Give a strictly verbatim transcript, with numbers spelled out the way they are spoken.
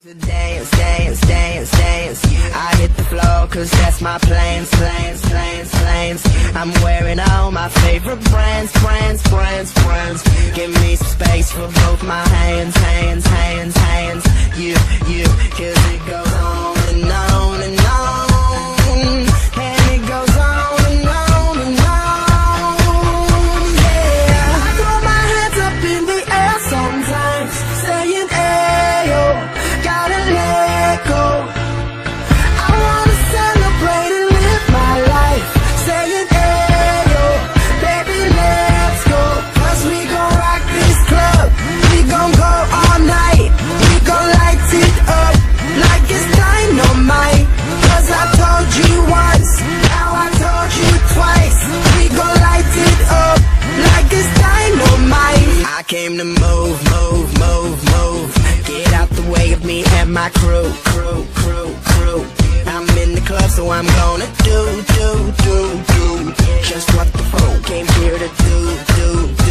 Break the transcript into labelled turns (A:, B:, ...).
A: Dance, dance, dance, dance. I hit the floor cause that's my plans, plans, plans, plans. I'm wearing all my favorite brands, brands, brands, brands. Give me some space for both my hands, hands, hands, hands. You, you, cause it goes on and on and on. And it goes on and on and on. Yeah, I throw my hands up in the air sometimes, saying ayo. Gotta let go. I wanna celebrate and live my life, saying ayo, baby let's go. Cause we gon' rock this club, we gon' go all night. We gon' light it up like it's dynamite. Cause I told you once, now I told you twice. We gon' light it up like it's dynamite. I came to move, move, move, move. Get out the way of me and my crew, crew, crew, crew. I'm in the club, so I'm gonna do, do, do, do just what the folk came here to do, do.